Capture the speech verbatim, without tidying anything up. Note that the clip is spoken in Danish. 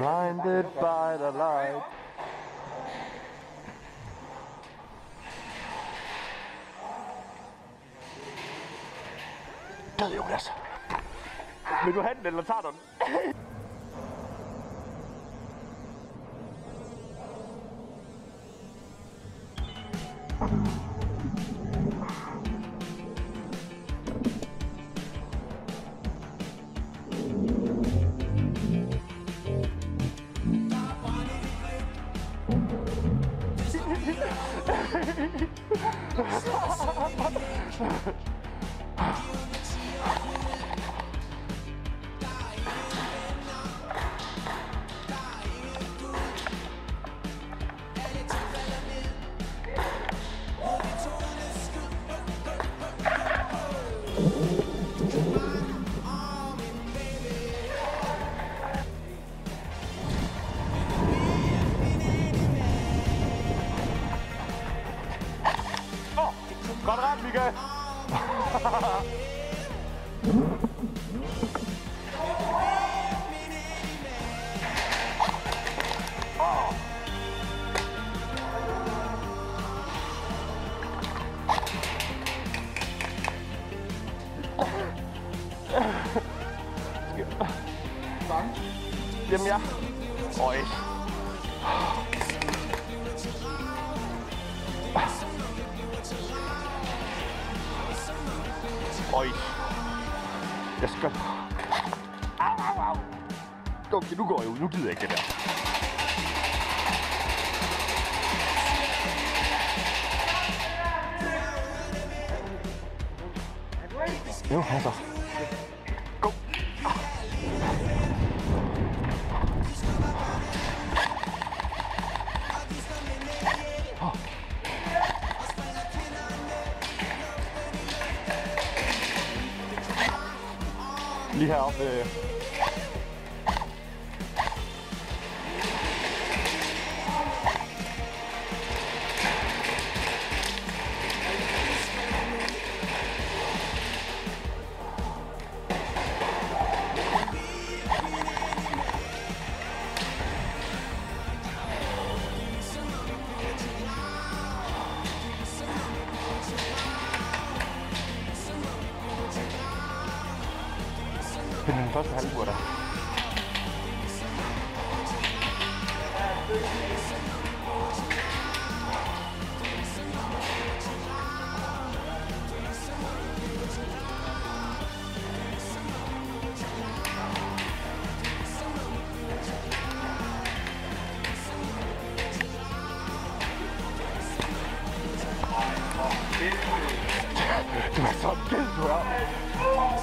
Blinded by the light. Gad Jonas. Vil du have den, eller tager du den? Godt ret, Mika! Bange? Jamen ja. Øj. Øj. Jeg skal... Au, au, au. Okay, nu går jeg ud. Nu gider jeg ikke det der. Jo, altså. Go. Oh. Lige heroppe. Øh. Det er den første halvur der. Du er så gæld, du er.